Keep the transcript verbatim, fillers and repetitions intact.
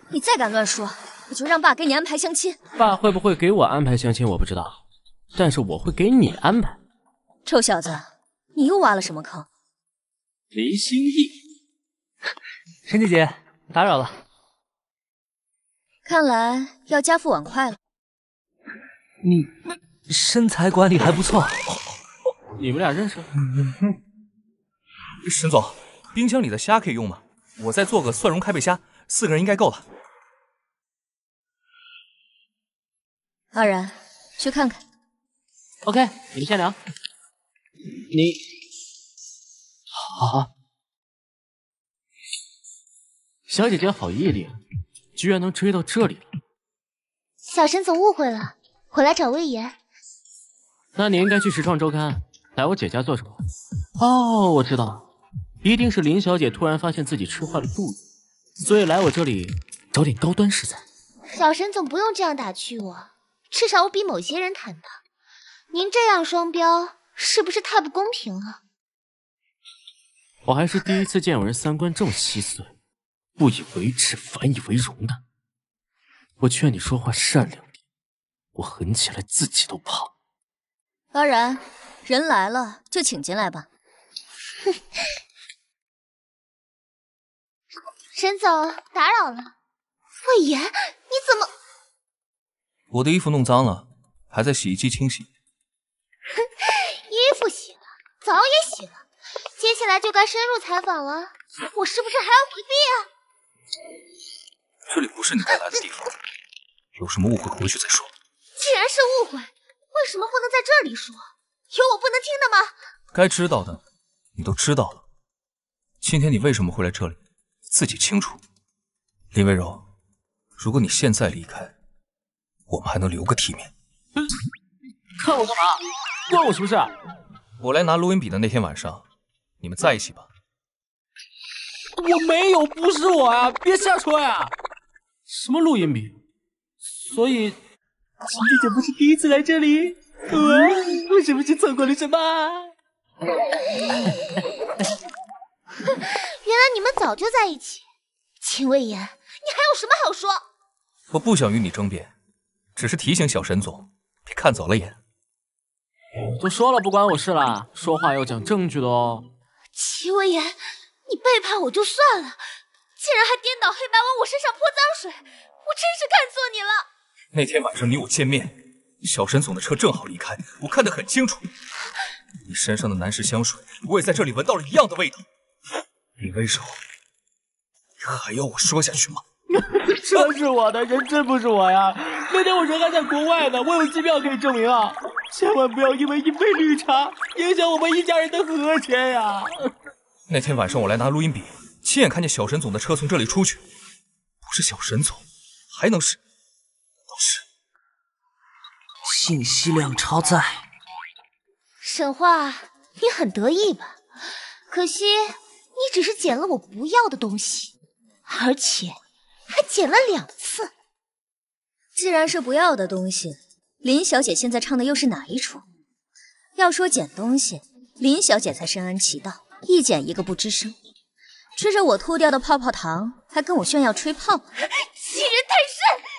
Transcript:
你再敢乱说，我就让爸给你安排相亲。 爸会不会给我安排相亲我不知道，但是我会给你安排。 臭小子，你又挖了什么坑？ 离心意， 沈姐姐，打扰了。 看来要加副碗筷了。 你身材管理还不错。 你们俩认识？ 沈总，冰箱里的虾可以用吗？我再做个蒜蓉开背虾，四个人应该够了。 阿然，去看看。 OK， 你们先聊。你好，小姐姐好毅力啊，居然能追到这里了。 小沈总误会了，我来找魏延。 那你应该去时装周刊，来我姐家做什么？哦，我知道，一定是林小姐突然发现自己吃坏了肚子，所以来我这里找点高端食材。 小沈总不用这样打趣我，至少我比某些人坦荡。您这样双标，是不是太不公平了？ 我还是第一次见有人三观这么稀碎，不以为耻，反以为荣的。我劝你说话善良点，我狠起来自己都怕。 阿然，人来了就请进来吧。 沈总，打扰了。魏延，你怎么…… 我的衣服弄脏了，还在洗衣机清洗。 衣服洗了，澡也洗了，接下来就该深入采访了。我是不是还要回避啊？ 这里不是你该来的地方，有什么误会回去再说。 既然是误会，为什么不能在这里说？有我不能听的吗？ 该知道的你都知道了。今天你为什么会来这里，自己清楚。林薇柔，如果你现在离开，我们还能留个体面。 看我干嘛？关我什么事？ 我来拿录音笔的那天晚上，你们在一起吧？ 我没有，不是我呀！别瞎说呀！什么录音笔？所以，秦姐姐不是第一次来这里？我我是不是错过了什么？ 原来你们早就在一起。秦魏延，你还有什么好说？ 我不想与你争辩，只是提醒小沈总，别看走了眼。 都说了不关我事啦，说话要讲证据的哦。 秦魏延，你背叛我就算了，竟然还颠倒黑白往我身上泼脏水，我真是看错你了。 那天晚上你我见面，小沈总的车正好离开，我看得很清楚。你身上的南石香水，我也在这里闻到了一样的味道。林薇柔，你还要我说下去吗？ 车是我的，人真不是我呀！那天我人还在国外呢，我有机票可以证明啊！千万不要因为一杯绿茶影响我们一家人的和谐呀！ 那天晚上我来拿录音笔，亲眼看见小沈总的车从这里出去，不是小沈总，还能是？都是信息量超载。 沈化，你很得意吧？可惜你只是捡了我不要的东西，而且还捡了两次。 既然是不要的东西，林小姐现在唱的又是哪一出？要说捡东西，林小姐才深谙其道，一捡一个不吱声，吃着我吐掉的泡泡糖，还跟我炫耀吹泡。 欺人太甚！